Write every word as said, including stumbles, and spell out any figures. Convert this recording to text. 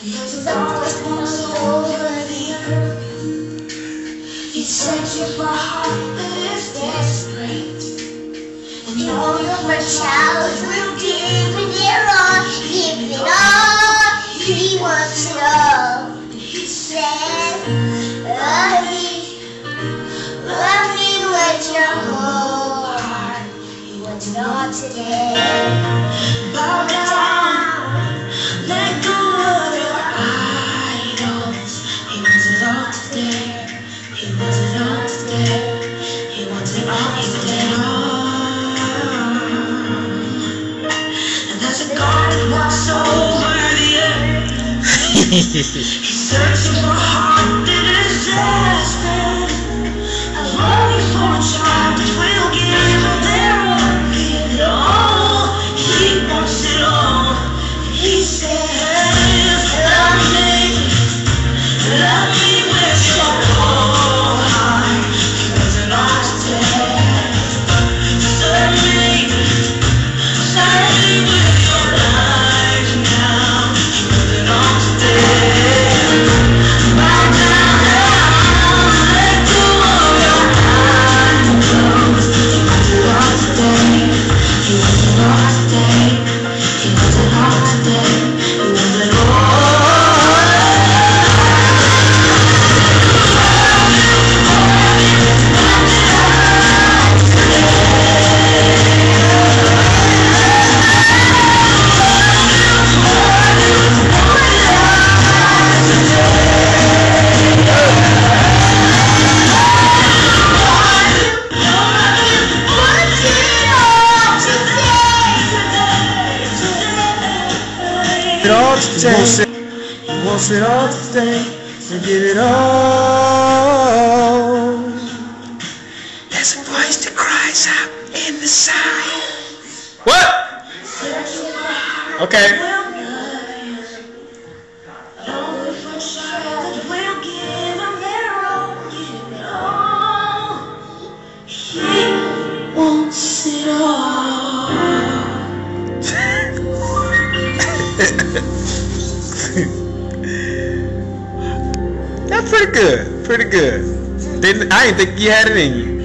He's always wants over the earth. He's searching for a heart that is desperate. And all your child will give it their all, give it all. He wants it all. He said, love me, love me with your whole heart. He wants it all today. Bow down, let go of your idols. He wants it all today. He wants it all today. He wants it all today. And there's a God that walks over the earth. He's searching for a heart that is desperate. I'm longing for a child that will give him their all, give it all. He wants it all. He says, love me, love me with your whole heart. He wants it all today. Serve me, serve me with your life now. He wants it all today. Bow down now, let go of your idols. He wants it all today. He wants it all today. He wants it all today. He wants it all. It all today. He wants it all today. And give it all. There's a voice that cries out in the silence. What? Okay. He wants it all. That's pretty good. Pretty good. Didn't I didn't think you had it in you.